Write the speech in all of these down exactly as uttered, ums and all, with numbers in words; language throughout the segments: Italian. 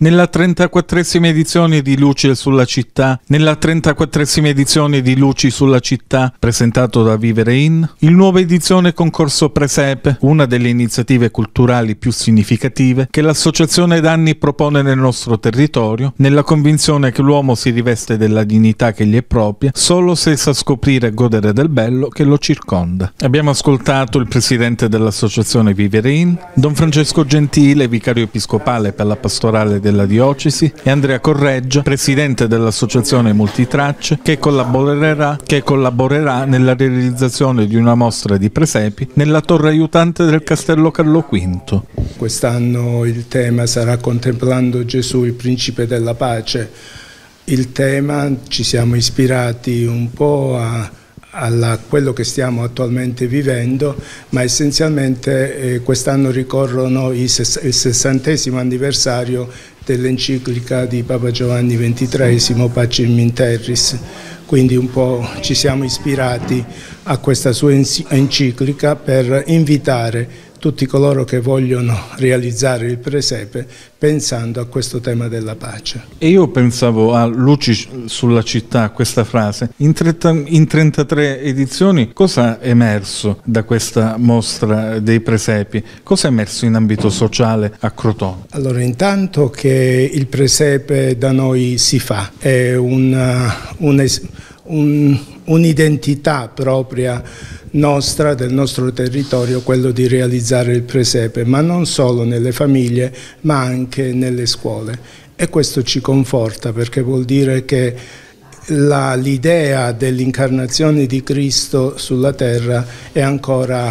Nella trentaquattresima edizione di Luci sulla città, nella trentaquattresima edizione di Luci sulla città, presentato da Vivere In, il nuovo edizione Concorso Presepe, una delle iniziative culturali più significative che l'Associazione Danni propone nel nostro territorio, nella convinzione che l'uomo si riveste della dignità che gli è propria solo se sa scoprire e godere del bello che lo circonda. Abbiamo ascoltato il presidente dell'Associazione Vivere In, Don Francesco Gentile, vicario episcopale per la pastorale del della diocesi, e Andrea Correggia, presidente dell'associazione Multitracce, che collaborerà, che collaborerà nella realizzazione di una mostra di presepi nella torre aiutante del Castello Carlo V. Quest'anno il tema sarà Contemplando Gesù, il Principe della Pace. Il tema, ci siamo ispirati un po' a a quello che stiamo attualmente vivendo, ma essenzialmente eh, quest'anno ricorrono il, ses il sessantesimo anniversario dell'enciclica di Papa Giovanni ventitreesimo, Pacem in Terris, quindi un po' ci siamo ispirati a questa sua enciclica per invitare tutti coloro che vogliono realizzare il presepe pensando a questo tema della pace. E io pensavo a Luci sulla città, questa frase. In, in trentatré edizioni cosa è emerso da questa mostra dei presepi? Cosa è emerso in ambito sociale a Crotone? Allora, intanto che il presepe da noi si fa, è una, un, un, un'identità propria nostra, del nostro territorio, quello di realizzare il presepe, ma non solo nelle famiglie ma anche nelle scuole, e questo ci conforta perché vuol dire che l'idea dell'incarnazione di Cristo sulla terra è ancora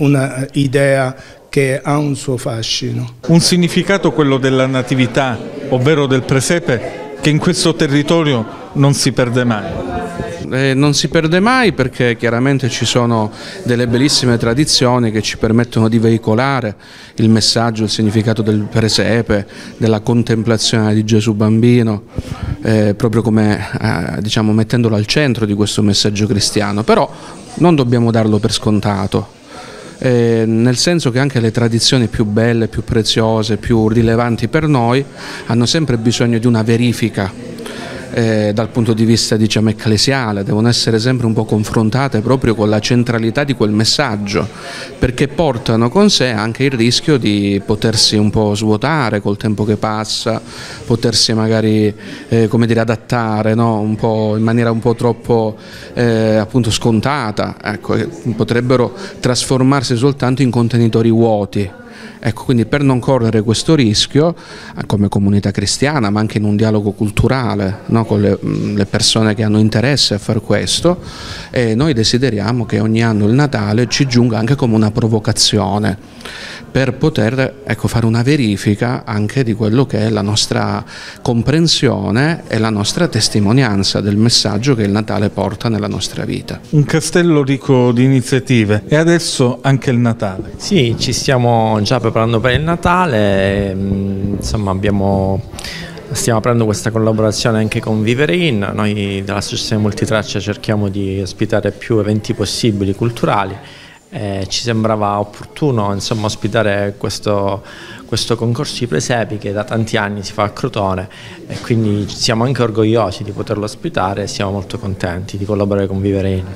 un'idea che ha un suo fascino. Un significato, quello della natività, ovvero del presepe, che in questo territorio non si perde mai. Eh, non si perde mai perché chiaramente ci sono delle bellissime tradizioni che ci permettono di veicolare il messaggio, il significato del presepe, della contemplazione di Gesù bambino, eh, proprio come eh, diciamo, mettendolo al centro di questo messaggio cristiano, però non dobbiamo darlo per scontato. Eh, nel senso che anche le tradizioni più belle, più preziose, più rilevanti per noi hanno sempre bisogno di una verifica eh, dal punto di vista, diciamo, ecclesiale, devono essere sempre un po' confrontate proprio con la centralità di quel messaggio, perché portano con sé anche il rischio di potersi un po' svuotare col tempo che passa, potersi magari eh, come dire, adattare, no? Un po' in maniera un po' troppo eh, appunto scontata, ecco, potrebbero trasformarsi soltanto in contenitori vuoti. Ecco, quindi per non correre questo rischio, come comunità cristiana, ma anche in un dialogo culturale, no, con le, le persone che hanno interesse a fare questo, eh, noi desideriamo che ogni anno il Natale ci giunga anche come una provocazione per poter, ecco, fare una verifica anche di quello che è la nostra comprensione e la nostra testimonianza del messaggio che il Natale porta nella nostra vita. Un castello ricco di iniziative, e adesso anche il Natale. Sì, ci stiamo già preparando per il Natale, insomma abbiamo... Stiamo aprendo questa collaborazione anche con Vivere In. Noi dell'Associazione Multitracce cerchiamo di ospitare più eventi possibili culturali. Eh, ci sembrava opportuno, insomma, ospitare questo, questo concorso di presepi che da tanti anni si fa a Crotone, e quindi siamo anche orgogliosi di poterlo ospitare e siamo molto contenti di collaborare con Vivere In.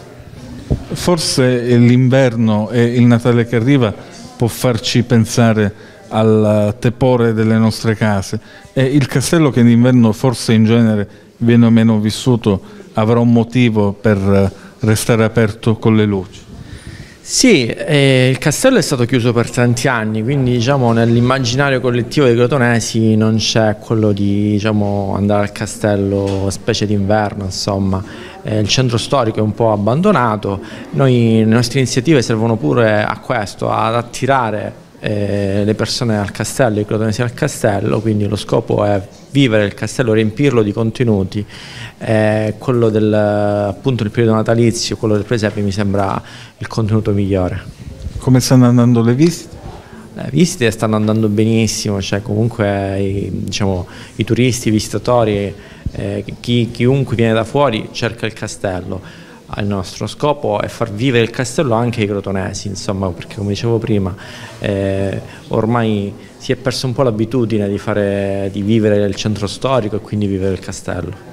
Forse l'inverno e il Natale che arriva può farci pensare al tepore delle nostre case, e il castello, che d'inverno forse in genere viene meno vissuto, avrà un motivo per restare aperto con le luci. Sì, eh, il castello è stato chiuso per tanti anni, quindi diciamo, nell'immaginario collettivo dei crotonesi non c'è quello di, diciamo, andare al castello specie d'inverno, insomma. Eh, il centro storico è un po' abbandonato. Noi, le nostre iniziative servono pure a questo, ad attirare eh, le persone al castello, i crotonesi al castello, quindi lo scopo è vivere il castello, riempirlo di contenuti. Eh, quello del, appunto, il periodo natalizio, quello del presepe, mi sembra il contenuto migliore. Come stanno andando le visite? Le visite stanno andando benissimo, cioè comunque i, diciamo, i turisti, i visitatori, eh, chi, chiunque viene da fuori cerca il castello. il nostro scopo è far vivere il castello anche ai crotonesi, insomma, perché come dicevo prima eh, ormai si è perso un po' l'abitudine di, fare, di vivere il centro storico e quindi vivere il castello.